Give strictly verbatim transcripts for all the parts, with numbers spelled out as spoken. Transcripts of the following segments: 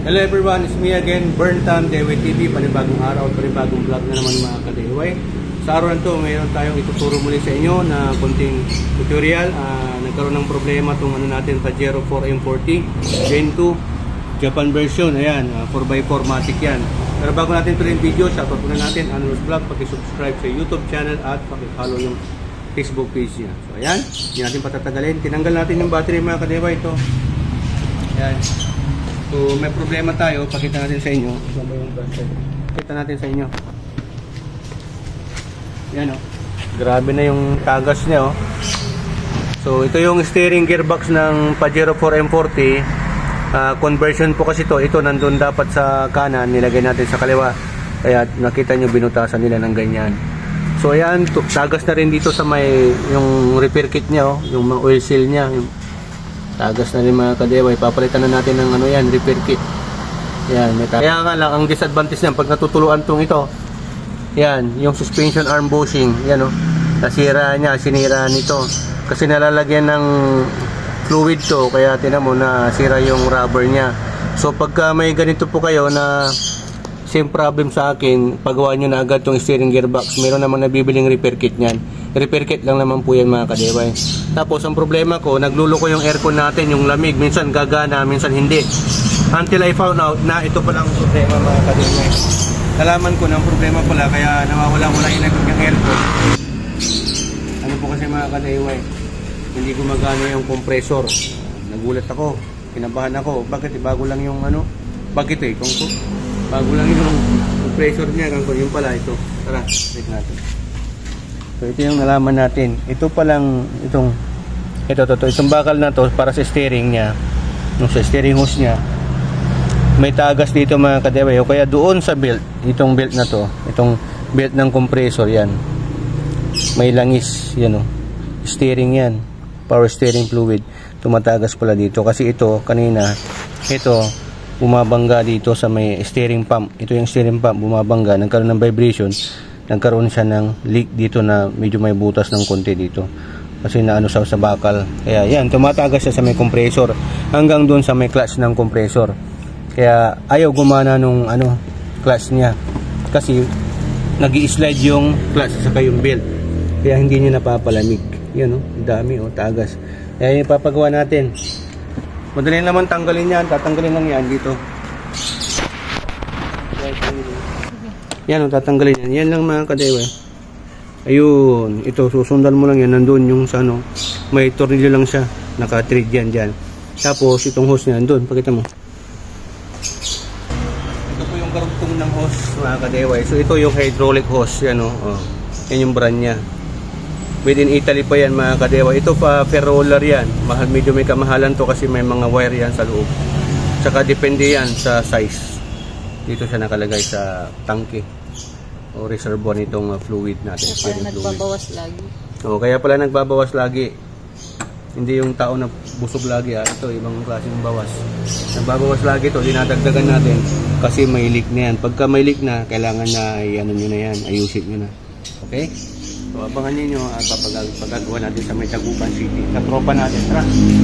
Hello everyone, it's me again, Burntam D I Y T V, panibagong araw, panibagong vlog na naman mga ka-D I Y. Sa araw na ito, mayroon tayong ituturo muli sa inyo na konting tutorial. Uh, nagkaroon ng problema itong ano natin, Pajero four M forty Gen two Japan version. Ayan, uh, four by four matic yan. Pero bago natin tuloy yung video, shoutout muna natin, Anonymous Vlog, paki-subscribe sa YouTube channel at paki-follow yung Facebook page niya. So ayan, hindi natin patatagalin. Tinanggal natin yung battery mga ka-D I Y ito. Ayan. So may problema tayo, pakita natin sa inyo. Pakita natin sa inyo. Yan o. Oh. Grabe na yung tagas niya o. Oh. So ito yung steering gearbox ng Pajero four M forty. Uh, conversion po kasi to. Ito nandun dapat sa kanan, nilagay natin sa kaliwa. Kaya nakita nyo binutasan nila ng ganyan. So ayan, tagas na rin dito sa may yung repair kit niya o. Oh. Yung mga oil seal niya. Yung tagas na rin mga ka-D I Y. Papalitan na natin ng ano yan, repair kit. Yan, may kaya nga lang, ang disadvantage niyan, pag natutuluan tong ito, yan, yung suspension arm bushing, yan o, nasira niya, sinira nito. Kasi nalalagyan ng fluid to, kaya tinan mo na sira yung rubber niya. So pagka may ganito po kayo na same problem sa akin, pagawa nyo na agad yung steering gearbox. Meron namang nabibiling repair kit niyan. Repair kit lang naman po yan mga ka-D I Y. Tapos ang problema ko, nagluluko yung aircon natin, yung lamig. Minsan gagana, minsan hindi. Until I found out na ito pala ang problema mga ka-D I Y. Nalaman ko na ang problema pala, kaya nawawala-wala yung yung aircon. Ano po kasi mga ka-D I Y, hindi gumagana yung compressor. Nagulat ako, kinabahan ako. Bakit? Bago lang yung ano? Bakit eh? Kung ko, bago lang yung compressor niya. Kung yung pala ito. Tara, check natin. So ito yung nalaman natin. Ito palang itong ito to, to itong bakal na to para sa steering niya. Yung sa steering hose niya. May tagas dito mga ka-D I Y. O kaya doon sa belt, itong belt na to, itong belt ng compressor yan. May langis yan o. Steering yan. Power steering fluid. Tumatagas pala dito kasi ito kanina ito bumabangga dito sa may steering pump. Ito yung steering pump bumabangga, nagkaroon ng vibration. Nagkaroon siya ng leak dito na medyo may butas ng konti dito kasi naano sa, sa bakal. Kaya yan, tumatagas siya sa may compressor hanggang doon sa may clutch ng compressor. Kaya ayaw gumana nung ano, clutch niya kasi nag-i-slide yung clutch saka yung belt. Kaya hindi niya napapalamig. Yan o, dami o, tagas. Kaya yung ipapagawa natin. Madali naman tanggalin yan, tatanggalin lang yan dito. Yan o, tatanggalin yan. Yan lang mga ka-D I Y. Ayun, ito, susundan mo lang yan. Nandun yung sa ano, may tornilyo lang siya. Naka-thread yan dyan. Tapos, itong hose niya, nandun. Pakita mo. Ito po yung karugtong ng hose, mga ka-D I Y. So, ito yung hydraulic hose. Yan o. Oh. Yan yung brand niya. Within Italy pa yan, mga ka-D I Y. Ito pa, per roller yan. Mahal, medyo may kamahalan to kasi may mga wire yan sa loob. Tsaka depende yan sa size. Dito siya nakalagay sa tangke o reservoir nitong uh, fluid natin. Kaya pala nagbabawas lagi. O, kaya pala nagbabawas lagi. Hindi yung tao na busog lagi. Ha? Ito, ibang klaseng bawas. Nagbabawas lagi ito. Dinadagdagan natin kasi may leak na yan. Pagka may leak na, kailangan na ano nyo na yan. Ayusin nyo na. Okay? So, abangan nyo at uh, pagagawa natin sa may Taguban City. Katropa natin. Tara!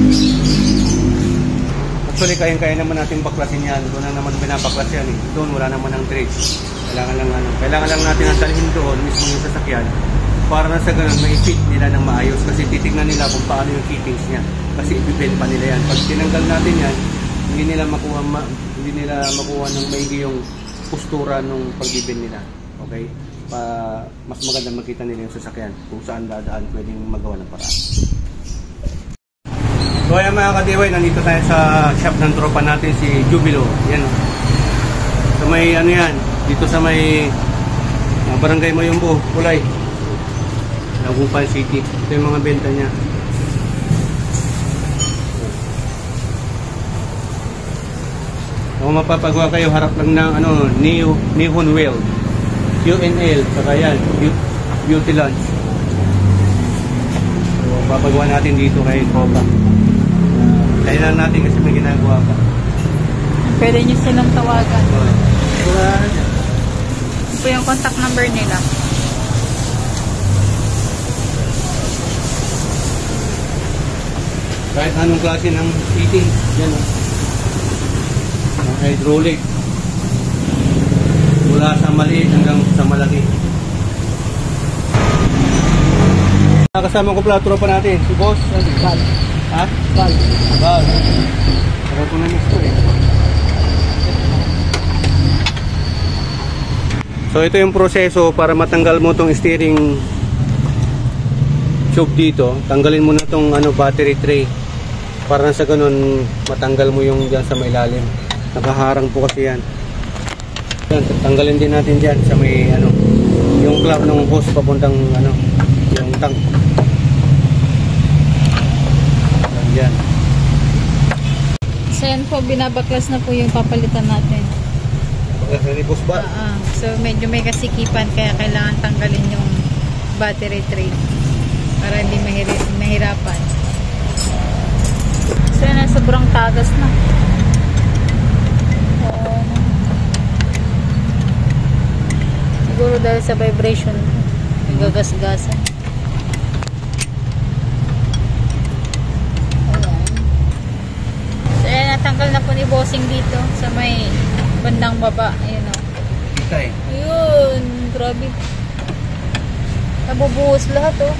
Actually, kaya-kaya naman natin baklasin yan. Doon na naman pinapaklas yan eh. Doon wala naman ang trade. Kailangan lang, ano, kailangan lang natin ang talhin doon, mismo yung sasakyan. Para na sa ganun, may fit nila ng maayos. Kasi titignan nila kung paano yung fittings niya. Kasi ibibend pa nila yan. Pag tinanggal natin yan, hindi nila makuha, ma, hindi nila makuha ng maigi yung postura ng pag-ibend nila. Okay? Pa, mas maganda makita nila yung sasakyan. Kung saan dadaan, pwedeng magawa ng paraan. So ayan mga ka-D I Y, nandito tayo sa shop ng tropa natin si Jubilo. Yan o. So may ano yan, dito sa may uh, Barangay Mayumbo, Kulay, Taguban City. Ito yung mga benta niya. Kung mapapagawa kayo, harap lang ng ano, Neo, Nihon Wheel, U N L, saka yan, Beauty Lunch. So papagawa natin dito kay tropa. Kaya lang natin kasi may ginagawa pa. Pwede nyo silang tawagan. Wala na siya. Ito po yung contact number nila. Kahit anong klase ng fitting, yan o. hydraulic. Mula sa maliit hanggang sa malaki. Kasama ko pala tropa natin, si Boss. Bal. Ha? Bal. Bal. Ako ito na gusto eh. So ito yung proseso para matanggal mo tong steering tube dito. Tanggalin mo na tong ano, battery tray. Para na sa ganun matanggal mo yung dyan sa may ilalim. Nakaharang po kasi yan. Yan, tanggalin din natin dyan sa may ano, yung clamp ng hose papuntang ano, yung tank. Yan. So yan po, binabaklas na po yung papalitan natin. Baklas na ni Boss Bal. Ah, so medyo may kasikipan kaya kailangan tanggalin yung battery tray para hindi mahiri mahirapan. So yan, sobrang tagas na. Um, siguro dahil sa vibration, gagas-gasan. Natanggal na po ni Bossing dito sa may bandang baba. Ayun o. Kita eh. Ayun. Grabe. Nabubuhos lahat o.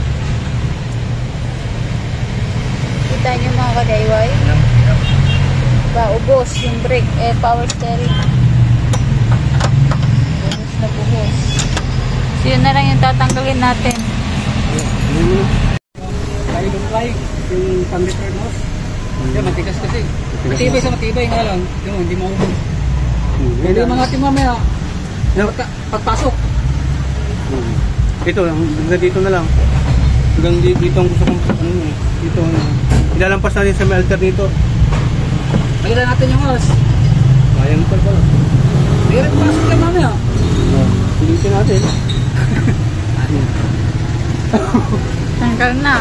Kita nyo mga kadayway. Ba, ubos yung brake. Eh, power steering. Buhos na buhos. So yun na lang yung tatanggalin natin. Tayo yung fly. Yung pang-return hose. Yan, matigas kasi. Matibay sa matibay nga lang. Yung hindi maubos. Hindi mga ating mamaya. Pagka, pagpasok. Hmm. Ito, hanggang dito na lang. Hanggang dito, dito ang gusto kong ano eh. Dito, ano. Ilalampas natin sa may alternator. Lagyan natin yung hose. Ayan pa pala. Hindi rin pasok lang mamaya. Oh, pilitin natin. Tanggal na.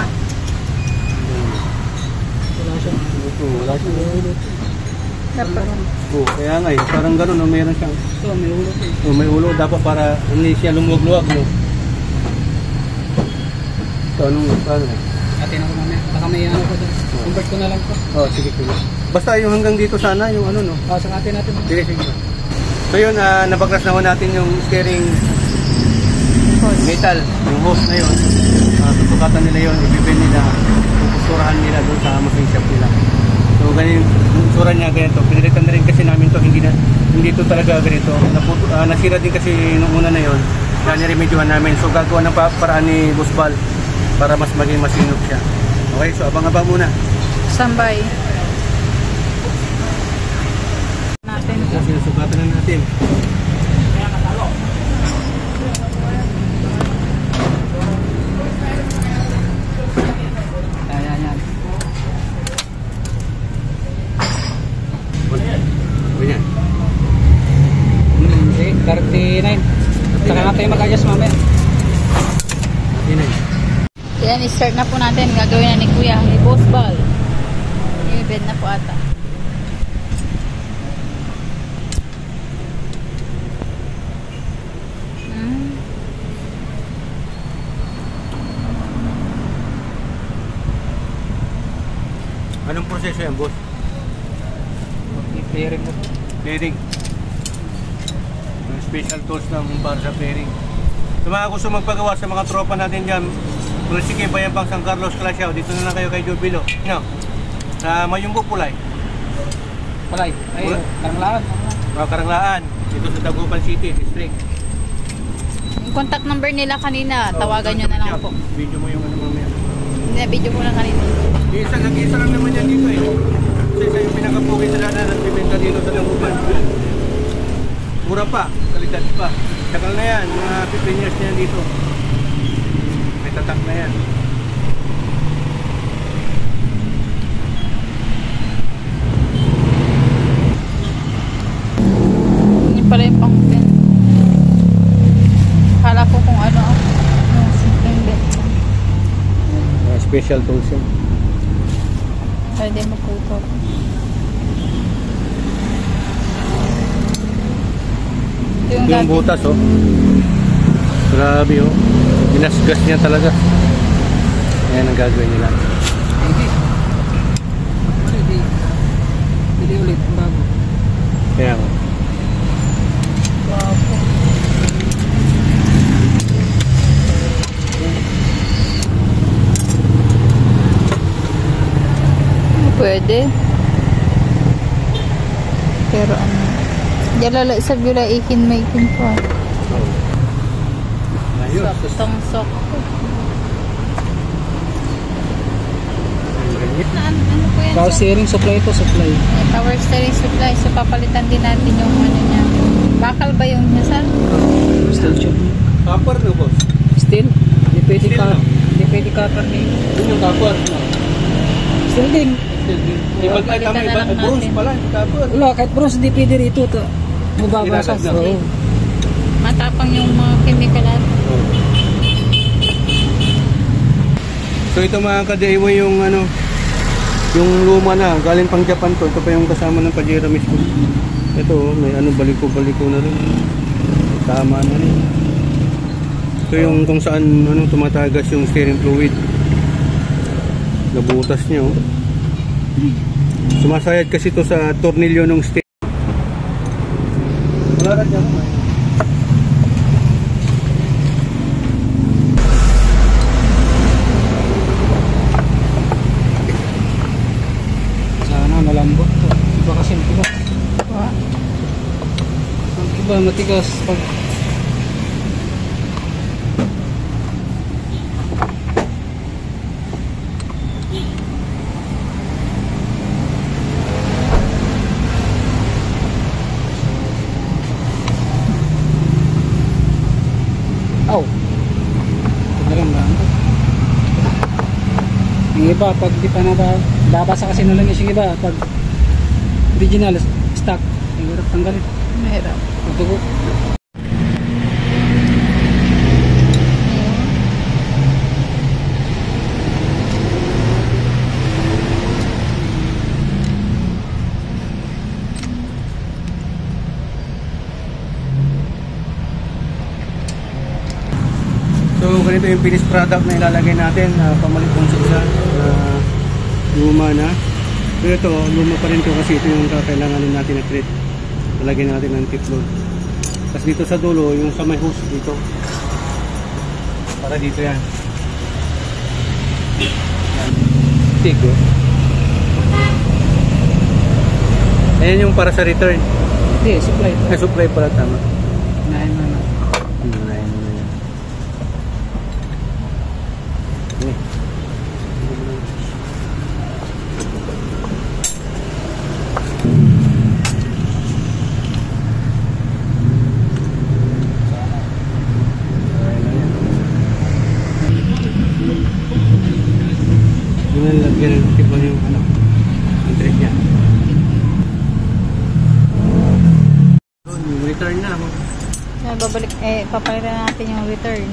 Wala siya. Ito, wala siya. Dapat. Oh, kaya nga eh, parang gano'n, no, mayroon siyang, Ito, may ulo ko eh. oh, may ulo, dapat para hindi siya lumuwag-luwag, no? So, anong, paano eh? Atin ako mamaya. Baka may ano ko doon. Convert ko na lang ko. Oh, sige, sige. Basta yung hanggang dito sana, yung ano, no? Ah, sa atin natin. Sige, sige. So yun, uh, nabaklas naman natin yung steering metal, yung hose na yun. Uh, susukatan nila yun, ibibin nila, pupusturahan nila doon sa machine shop nila. So ganyan yung sura niya, ganito. Pinilitan na rin kasi namin to, hindi na hindi to talaga ganito. Naputo, uh, nasira din kasi nung una na yun. Kaya niremedyohan namin. So gagawa ng pa paraan ni Boss Bal para mas maging masinop siya. Okay, so abang-abang muna. Sambay. Natin. So sinusukatan na natin. Ayan, ayan. Ganyan. Hmm, okay. thirty-nine. Saka natin mag-adjust mamaya. Ganyan. Yan, i-start na po natin. Gagawin na ni Kuya, ni Boss Bal. I-bed na po ata. Hmm. Anong proseso yan, boss? I-clearing mo. Clearing. Yung special tools ng para sa clearing. Sa mga gusto magpagawa sa mga tropa natin dyan, Pulsike, Bayambang, San Carlos, Calasiao, dito na lang kayo kay Jubilo. No? Sa Mayumbo, Pulay. Palay. Ay, Wala. karanglaan. Mga Karanglaan, dito sa Dagupan City, District. Yung contact number nila kanina, tawagan nyo na lang po. Video mo yung ano mamaya. Hindi, video mo lang kanina. Isa, nag-isa lang naman yan dito eh. Kasi isa yung pinakapugi sa lahat na nagbibenta dito sa Dagupan. Mura pa, kalidad pa. Tagal na yan, mga fifteen years na yan dito. May tatak na yan. Hindi pala yung pang-pin. Akala ko kung ano. Yung simpleng bed. Uh, special tools yan. Pwede maputo. Ito yung Ito yung dati. butas oh. Grabe oh. Ginasgas niya talaga. Ayan ang gagawin nila. Hindi. Hindi. Hindi ulit. Bago. Kaya nga. Guwapo. Pwede. Pero ano, jalala sa gula ikin may ikin po. Ayos. Soktong sok. Na, ano, ano po yan? Power So, steering supply ito, supply. eh, power steering supply. So papalitan din natin yung ano niya. Bakal ba yung niya, sir? Steel tube. Copper no, boss? Steel? Hindi pwede Steel, ka. no? Hindi pwede copper ni. Yun yung copper. No? Steel din. Di ba tayo Palitan tama na iba? lang Bronze natin. pala, hindi copper. Wala, kahit bronze hindi pwede rito. To. Mababasa. Ilagay na. Oo. Matapang yung mga chemical natin. So ito mga ka-D I Y yung ano, yung luma na, galing pang Japan to. Ito pa yung kasama ng Pajero mismo. Ito, oh, may ano, baliko-baliko na rin. Tama na rin. Ito yung kung saan ano, tumatagas yung steering fluid. Nabutas niya, oh. Sumasayad kasi ito sa tornilyo ng steering. Wala ka dyan, oh. Sana malambot to. Iba kasi matigas. Wow. Ang iba matigas. Pag Aw. Ito na lang lang. Yung iba, pag di pa nababasa kasi nalang yung iba, pag original, stock, ang hirap tanggalin. Mahirap. Pagdugo. So ganito yung finished product na ilalagay natin, uh, pamalit kong sa isa, uh, luma na. Pero ito, luma pa rin ito kasi ito yung kakailanganin natin na thread. Lalagyan natin ng tip load. Tapos dito sa dulo, yung sa may hose dito. Para dito yan. Tigo. Ayan yung para sa return. Hindi, supply. Ay, supply pala, tama. Nahin mo na. Hmm, unahin mo na yan. Okay. Yun ang lagyan ng tipo yung ano, yung thread niya. Doon, yung return na. So, babalik, eh, papalitan natin yung return.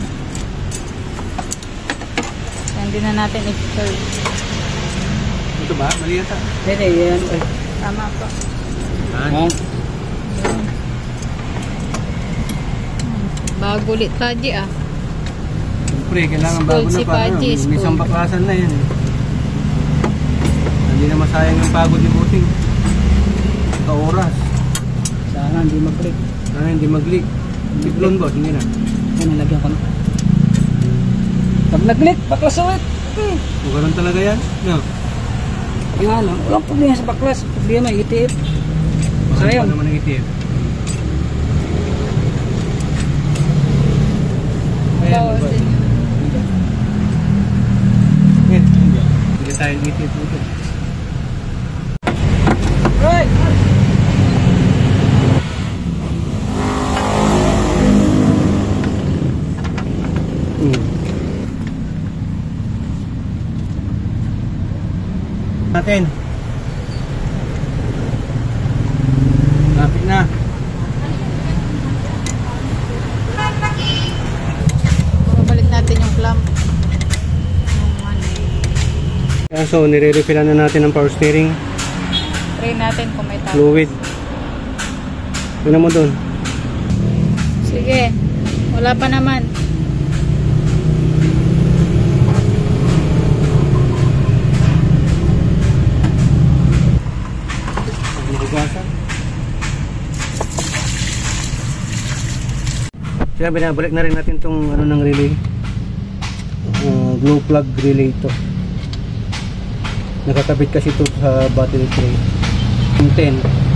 Hindi na natin i-return. Ito ba? Mali yata. Hindi, yan. Ay. Tama po. Ah, Ah, Bago ulit Paji ah. siyempre, kailangan School bago na si pa. Paji, May school. isang baklasan na yan. Hindi na masayang yung pagod ni Buting. Ito oras. sana hindi mag-break. Sana hindi mag-leak. Tiplon boss, hindi na. Yan, nalagyan ko na. Pag nag-leak, baklas ulit. Hmm. Kung ganun talaga yan, no? Yung ano, walang problema sa baklas. Problema, I T F. Mahal Sayang. pa naman ang I T F. Ayan, Bawas boss. din. Ayan, hindi. Hindi tayo ng I T F dito. Right! Hmm. Natin. Lapit na. Babalik natin yung clamp. Yung ano. Ayan, so nire-refillan na natin ang power steering Try natin kung may tapos. fluid. Tignan mo doon. Sige. Wala pa naman. Nahugasan. Kaya binabalik na rin natin tong ano ng relay. Uh, glow plug relay ito. Nakakabit kasi ito sa battery tray. Yung ten.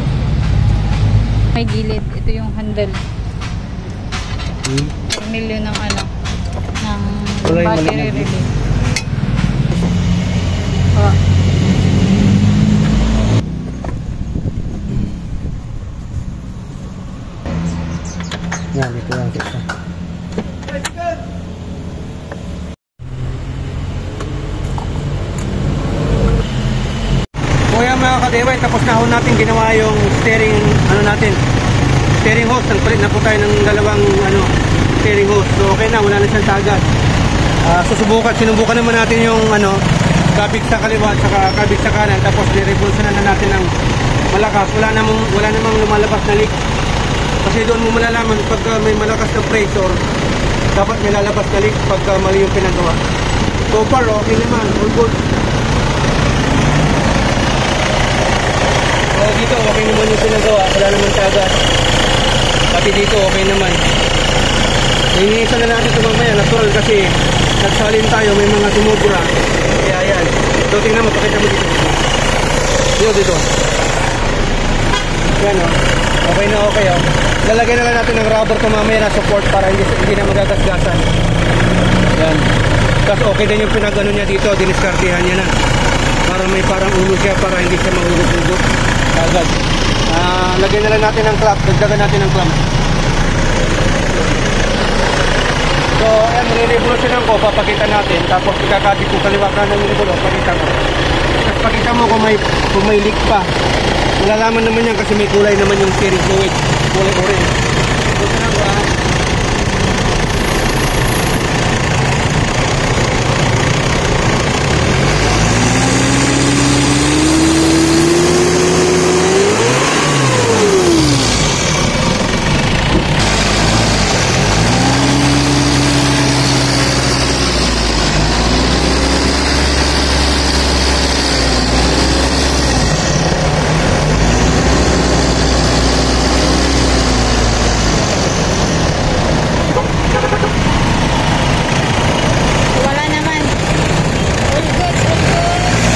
May gilid. Ito yung handle. Hmm. Tornilyo ng ano, ng Wala yung battery mali- relay. Oh. Yan, ito lang ito. Kuya mga kadeway, tapos na ho natin ginawa yung steering, ano natin, steering hose. Nagpalit na po tayo ng dalawang ano, steering hose. So okay na, wala na siyang tagas. Uh, susubukan, sinubukan naman natin yung ano, kabig sa kaliwa at saka kabig sa kanan. Tapos nirepulsionan na natin ng malakas. Wala namang, wala namang lumalabas na leak. Kasi doon mo malalaman pagka may malakas na pressure, dapat may lalabas na leak pagka mali yung pinagawa. So far, okay naman, all good. So dito, okay naman yung pinagawa, wala naman tagas. Pati dito, okay naman. Iniisa na natin ito mamaya, natural kasi nagsalin tayo, may mga tumubura. Kaya yan. So tingnan mo, pakita mo dito. Dito, dito. Yan o. Okay na okay o. Lalagay na lang natin ng rubber to mamaya na support para hindi, hindi na magagasgasan. Yan. Tapos okay din yung pinagano niya dito, diniskartihan niya na. Para may parang ulo siya para hindi siya mahugot-hugot. Agad. Ah, lagay na lang natin ng clamp, dagdagan natin ng clamp. So, ayan, re-revolutionan ko, papakita natin. Tapos ikakabit ko kaliwa kanan yung gulo, pakita ko. Tapos pakita mo kung may, kung may leak pa. Malalaman naman yan kasi may kulay naman yung steering fluid. Kulay orange. So, ito na ba? Wala naman. All good, all good.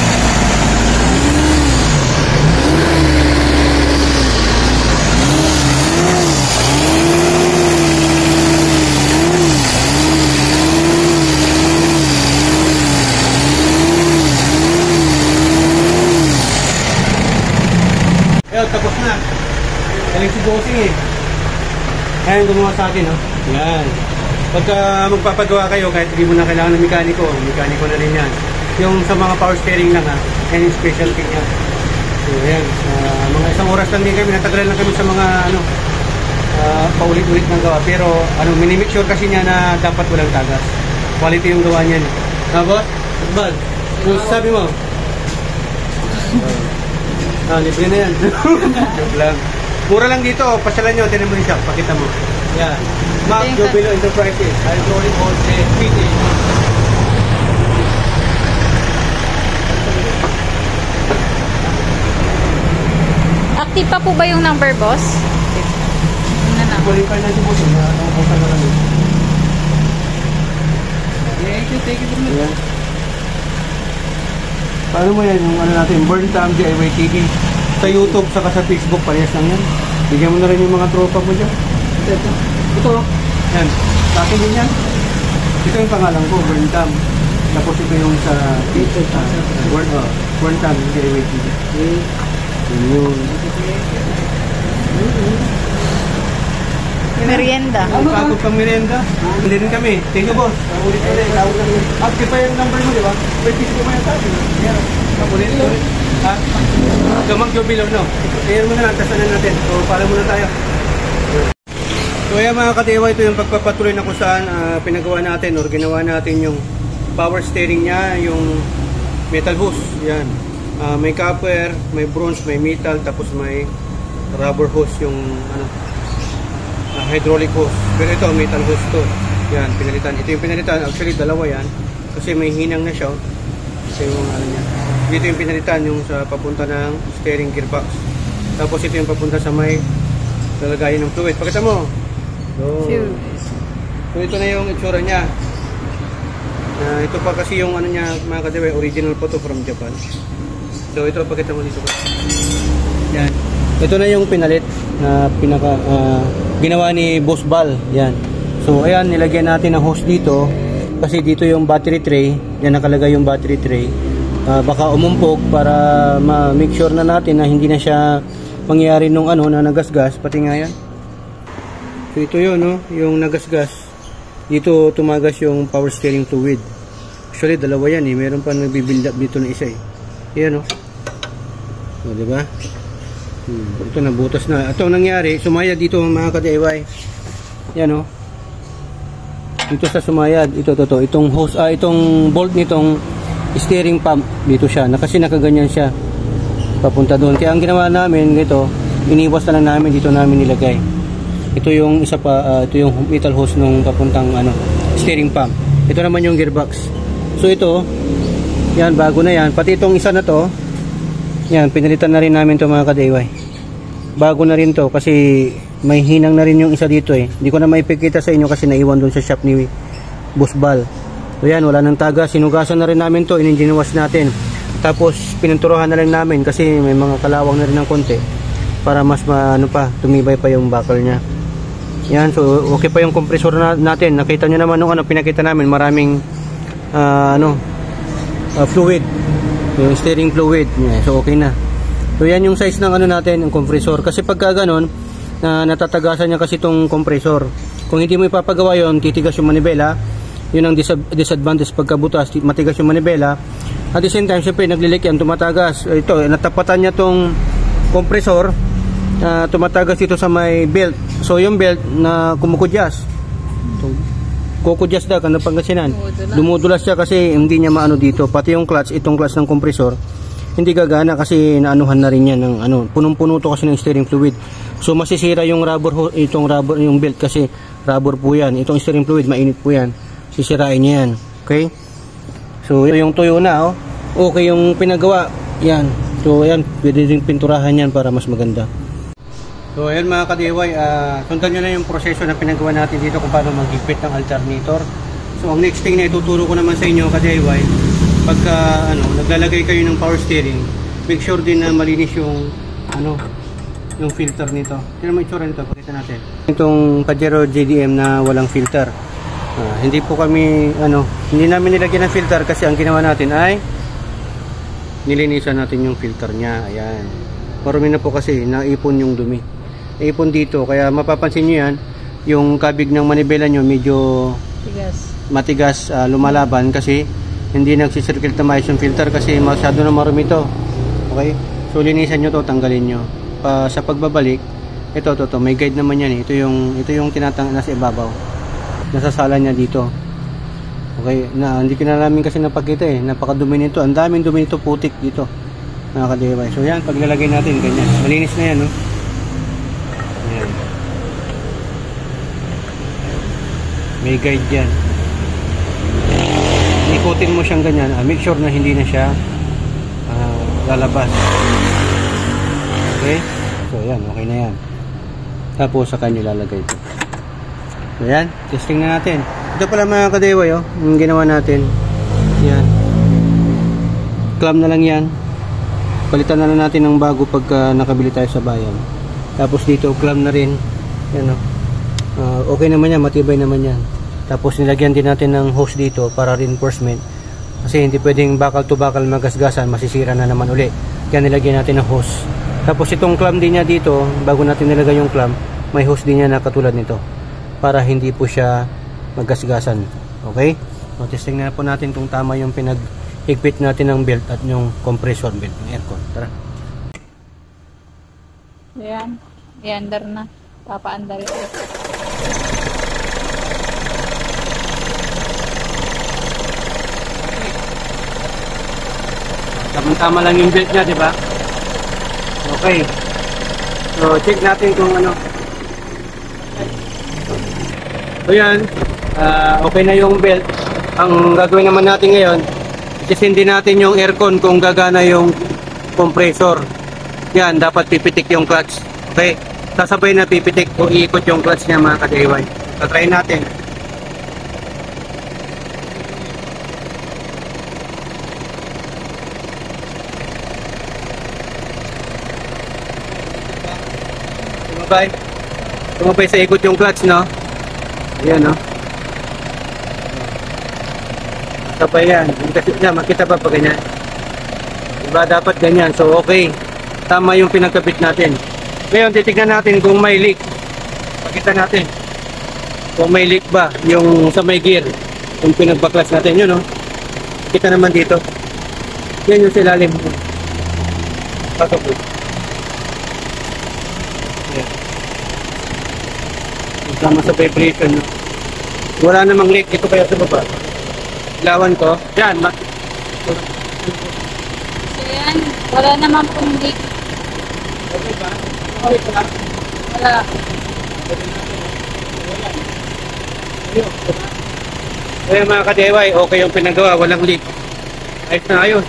Ayun, tapos na. Galing si Bossing eh. Ayan, gumawa sa akin, oh. Yan. Pagka magpapagawa kayo, kahit hindi mo na kailangan ng mekaniko, mekaniko na rin yan. Yung sa mga power steering lang, ha. Yan yung specialty niya. So, ayan. Uh, mga isang oras lang din kami. Natagalan lang kami sa mga, ano, uh, paulit-ulit ng gawa. Pero, ano, minimake sure kasi niya na dapat walang tagas. Quality yung gawa niyan. Ha, boss? Bad. Yung sabi mo? Ah, libre na yan. Joke lang. Mura lang dito. Pasyalan nyo. Tinan mo yung shop. Pakita mo. Yan. Mac Jobilo Enterprises. Hydraulic Wholesale P T. Active pa po ba yung number, boss? Ano na? Qualify natin po siya. Nakakabukan na lang. Thank you, thank you very much. Ayan. Paano mo yan? Yung ano natin, Burn Time D I Y T V. Sa YouTube, saka sa Facebook, parehas lang yan. Bigyan mo na rin yung mga tropa mo dyan. Ito, ito. Yan. Sa akin din yan. Ito yung pangalan ko, Burn Time. Tapos ito yung sa uh, Burn, uh, Burn Time D I Y T V. Yun yun. Yung merienda. Ang pagod pang merienda. Hindi rin kami. Thank you, boss. Ulit ulit. Active pa yung number mo, di ba? Pwede ko mo yan sa akin. Yan. Ulit ulit. Ha? Gamang Jobilo, no? Ayan mo na lang. Tasanan natin. So, pala muna tayo. So, ayan mga katiwa. Ito yung pagpapatuloy na kung saan uh, pinagawa natin or ginawa natin yung power steering niya, yung metal hose. Yan. Uh, may copper, may bronze, may metal, tapos may rubber hose yung ano, uh, hydraulic hose. Pero ito, metal hose to. Yan, pinalitan. Ito yung pinalitan. Actually, dalawa yan. Kasi may hinang na siya. Kasi yung ano niya. Dito yung pinalitan, yung sa papunta ng steering gearbox. Tapos ito yung papunta sa may lalagayin ng fluid. Pakita mo. So, Sure. so ito na yung itsura niya. Uh, ito pa kasi yung ano niya mga kadiway, original po to from Japan. So ito, pakita mo dito. Yan. Ito na yung pinalit na pinaka uh, ginawa ni Boss Bal. Yan. So ayan, nilagyan natin ng hose dito kasi dito yung battery tray. Yan nakalagay yung battery tray. Uh, baka umumpog para ma-make sure na natin na hindi na siya mangyayari nung ano na nagasgas. Pati nga yan. So ito yun, no? Yung nagasgas. Dito tumagas yung power steering fluid. Actually dalawa yan eh. Meron pa nagbibuild up dito na isa eh. Ayan, no? So, diba? Hmm. Ito nabutas na. Ito ang nangyari. Sumaya dito mga ka-D I Y. Yan, no? Dito sa sumayad. Ito, ito, ito. Itong hose, ah, itong bolt nitong steering pump. Dito siya. Na, kasi nakaganyan siya. Papunta doon. Kaya ang ginawa namin dito, iniwas na lang namin. Dito namin nilagay. Ito yung isa pa, uh, ito yung metal hose nung papuntang ano, steering pump. Ito naman yung gearbox. So ito, yan, bago na yan. Pati itong isa na to, yan, pinalitan na rin namin to mga ka-D I Y. Bago na rin to kasi may hinang na rin yung isa dito eh. Hindi ko na maipikita sa inyo kasi naiwan doon sa shop ni Boss Bal. So yan, wala nang taga. Sinugasan na rin namin to, in-engine wash natin. Tapos pinunturuhan na rin namin kasi may mga kalawang na rin ng konti para mas ma, ano pa, tumibay pa yung buckle niya. Yan, so okay pa yung compressor na, natin. Nakita nyo naman nung ano, pinakita namin, maraming uh, ano, uh, fluid. Yung steering fluid. Yeah, so okay na. So yan yung size ng ano natin, yung compressor. Kasi pagka ganon, uh, natatagasan niya kasi itong compressor. Kung hindi mo ipapagawa yun, titigas yung manibela. Yun ang disadvantage pagka butas, matigas yung manibela. At the same time, syempre naglilik yan, tumatagas. Ito, natapatan niya tong compressor. Uh, tumatagas dito sa may belt. So yung belt na kumukudyas, kukudyas daw ano Pangasinan, dumudulas siya kasi hindi niya maano dito. Pati yung clutch, itong clutch ng compressor hindi gagana kasi naanuhan na rin yan ng ano, punong-puno to kasi ng steering fluid. So masisira yung rubber, itong rubber, yung belt kasi rubber po yan. Itong steering fluid mainit po yan, sisirain niya yan. Okay, so ito yung tuyo na, oh. Okay yung pinagawa yan. So ayan, pwede din pinturahan yan para mas maganda. So ayan mga ka-D I Y, uh, sundan nyo na yung proseso na pinagawa natin dito kung paano maghigpit ng alternator. So ang next thing na ituturo ko naman sa inyo ka-D I Y, pagka ano, naglalagay kayo ng power steering, make sure din na malinis yung ano, yung filter nito. Tignan mo itsura nito, pakita natin. Itong Pajero J D M na walang filter. Uh, hindi po kami, ano, hindi namin nilagyan ng filter kasi ang ginawa natin ay nilinisan natin yung filter niya. Ayan. Marumi na po kasi, naipon yung dumi. Ipon dito, kaya mapapansin nyo yan, yung kabig ng manibela nyo medyo Tigas. matigas, uh, lumalaban kasi hindi nagsisircle tamayos yung filter kasi masyado na marumi to. Okay, so linisan nyo to, tanggalin nyo pa, sa pagbabalik. Ito, to, to, may guide naman yan eh. Ito yung, ito yung tinatang nasa ibabaw, nasasala niya dito. Okay, na, hindi ko na namin kasi napakita eh, napakadumi nito, ang daming dumi nito, putik dito mga ka-D I Y. So yan, paglalagay natin ganyan, malinis na yan, no? Ayan. May guide yan. Ikutin mo siyang ganyan, ah, make sure na hindi na siya uh, lalabas. Okay, so yan, okay na yan. Tapos saka nyo lalagay ito. So yan, testing na natin. Ito pala mga ka-D I Y, oh, yung ginawa natin. Yan, clamp na lang yan. Palitan na lang natin ng bago pagka nakabili tayo sa bayan. Tapos dito clamp na rin. Yan, oh. uh, okay naman yan, matibay naman yan. Tapos nilagyan din natin ng hose dito para reinforcement. Kasi hindi pwedeng bakal to bakal magasgasan, masisira na naman uli. Kaya nilagyan natin ng hose. Tapos itong clamp din niya dito, bago natin nilagay yung clamp, may hose din niya na katulad nito. Para hindi po siya magasgasan. Okay? So, testing na po natin kung tama yung pinaghigpit natin ng belt at yung compressor belt ng aircon. Tara. Ayan. I-under na. Papa-under ito. Tama-tama lang yung belt niya, di ba? Okay. So, check natin kung ano. So, yan. Uh, okay na yung belt. Ang gagawin naman natin ngayon, isindi natin yung aircon kung gagana yung compressor. Yan, dapat pipitik yung clutch. Okay? sasabay na pipitik o iikot yung clutch niya mga ka-D I Y. Tatry natin. Tumabay. Tumabay sa ikot yung clutch, no? Ayan, no? Sabay yan. Kasi niya, makita pa pa ganyan. Diba dapat ganyan? So, okay. Tama yung pinagkabit natin. Ngayon, titignan natin kung may leak. Pakita natin. Kung may leak ba yung sa may gear. Kung pinagbaklas natin yun, no? Kita naman dito. Yan yung silalim. Pasok po. Yan. Sama sa vibration, no? Wala namang leak. Ito kaya sa baba. Ilawan ko. Yan. Ma So yan, wala naman pong leak. okay ba? Okay ba? Wala. Kaya mga ka-D I Y, okay yung pinagawa. Walang leak. Ayos na ayos.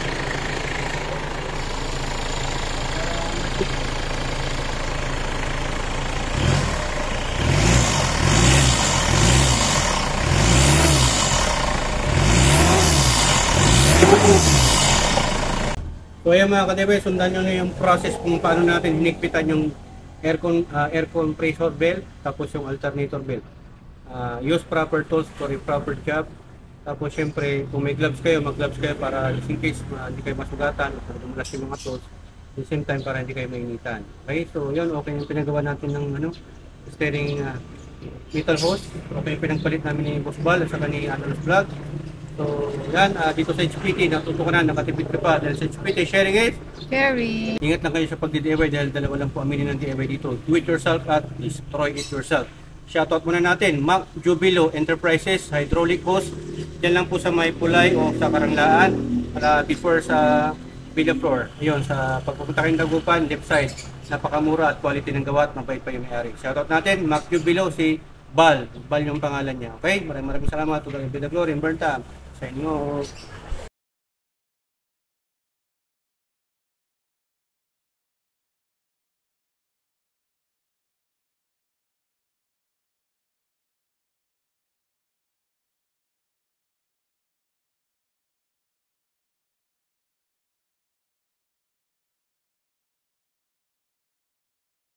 So ayan mga ka-D I Y, sundan nyo na yung process kung paano natin hinigpitan yung aircon, uh, air compressor belt, tapos yung alternator belt. Uh, use proper tools for a proper job. Tapos syempre, kung may gloves kayo, mag-gloves kayo para in case uh, hindi kayo masugatan o dumulas yung mga tools. At the same time, para hindi kayo mainitan. Okay, so yun, okay yung pinagawa natin ng ano, steering uh, metal hose. Okay yung pinagpalit namin ni Boss Bal at saka ni Analos Vlog. So, yan, uh, dito sa H P T, natuto ko na, nakatipid ka pa dahil sa H P T, sharing it. Sharing. Ingat lang kayo sa pag-D I Y dahil dalawa lang po aminin ng D I Y dito. Do it yourself at destroy it yourself. Shoutout muna natin, Mac Jubilo Enterprises, Hydraulic Hose. Yan lang po sa may Pulay o sa Karanglaan. Uh, before sa Villa Floor. Ayun, sa pagpupunta kayong Dagupan, left side. Napakamura at quality ng gawa at mabait pa yung may-ari. Shoutout natin, Mac Jubilo, si Bal. Bal yung pangalan niya. Okay? Maraming maraming salamat. Tuloy Villa Floor in Burnham. Sa inyo.